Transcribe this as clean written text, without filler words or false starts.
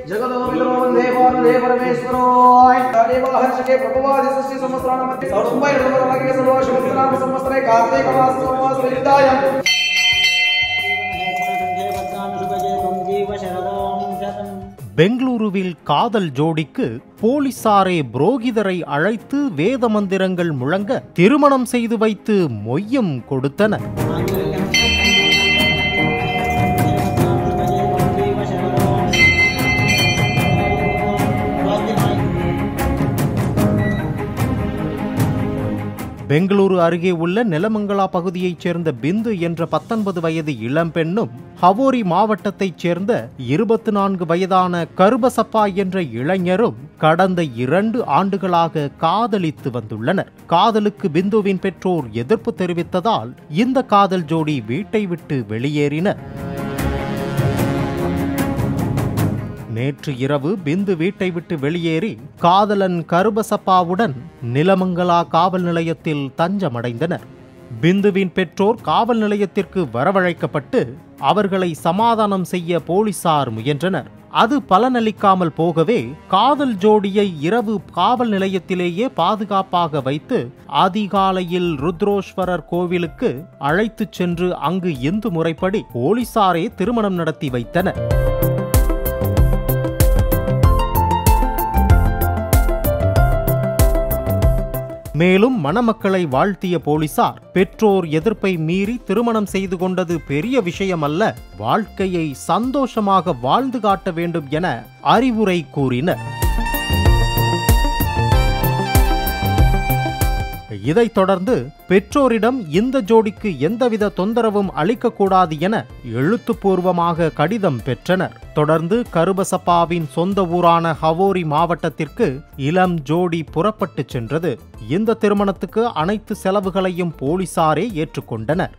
जगतो विदरो वंदे वंदे परमेश्वरो देवाहर्षके प्रभवादि सृष्टि संवत्सराणां मध्ये सौरम्भय ऋतुवर्गे सर्वशुभनाम संवत्सरे कार्तिक मास संवत्सरयुक्तायां பெங்களூருவில் காதல் ஜோடிக்கு போலீசாரே புரோகிதரை அழைத்து வேத மந்திரங்கள் முழங்க திருமணம் செய்து வைத்து மொய்யம் கொடுத்தனர். பெங்களூரு அருகே உள்ள நிலமங்கலா பகுதியைச் சேர்ந்த பிந்து என்ற 19 வயது இளம்பெண்ணும் ஹவோரி மாவட்டத்தைச் சேர்ந்த 24 வயதான கருபசப்பா என்ற இளைஞரும் கடந்த 2 ஆண்டுகளாக காதலித்து வந்துள்ளனர். காதலுக்கு பிந்துவின் பெற்றோர் எதிர்ப்பு தெரிவித்ததால் இந்த காதல் ஜோடி வீட்டை விட்டு வெளியேறினர். நேற்று இரவு பிந்து வீட்டை விட்டு வெளியேறி காதலன் கருபசப்பாவுடன் நிலமங்கலா காவல் நிலையத்தில் தஞ்சமடைந்தனர். பிந்துவின் பெற்றோர் காவல் நிலையத்திற்கு வரவழைக்கப்பட்டு அவர்களை சமாதானம் செய்ய போலீசார் முயன்றனர். அது பலனளிக்காமல் போகவே காதல் ஜோடியை இரவு காவல் நிலையத்திலேயே பாதுகாப்பாக வைத்து அதிகாலையில் ருத்ரோஸ்வரர் கோவிலுக்கு அழைத்துச் சென்று அங்கு இந்து முறைப்படி போலீசாரே திருமணம் நடத்தி வைத்தனர். மேலும் மணமக்களை வாழ்த்திய போலீசார் பெற்றோர் எதிர்ப்பை மீறி திருமணம் செய்து கொண்டது பெரிய விஷயமல்ல, வாழ்க்கையை சந்தோஷமாக வாழ்ந்து காட்ட வேண்டும் என அறிவுரை கூறினர். இதைத் தொடர்ந்து பெற்றோரிடம் இந்த ஜோடிக்கு எந்தவித தொந்தரவும் அளிக்கக்கூடாது என எழுத்துப்பூர்வமாக கடிதம் பெற்றனர். தொடர்ந்து கருபசப்பாவின் சொந்த ஊரான ஹவோரி மாவட்டத்திற்கு இளம் ஜோடி புறப்பட்டு சென்றது. இந்த திருமணத்துக்கு அனைத்து செலவுகளையும் போலீசாரே ஏற்றுக்கொண்டனர்.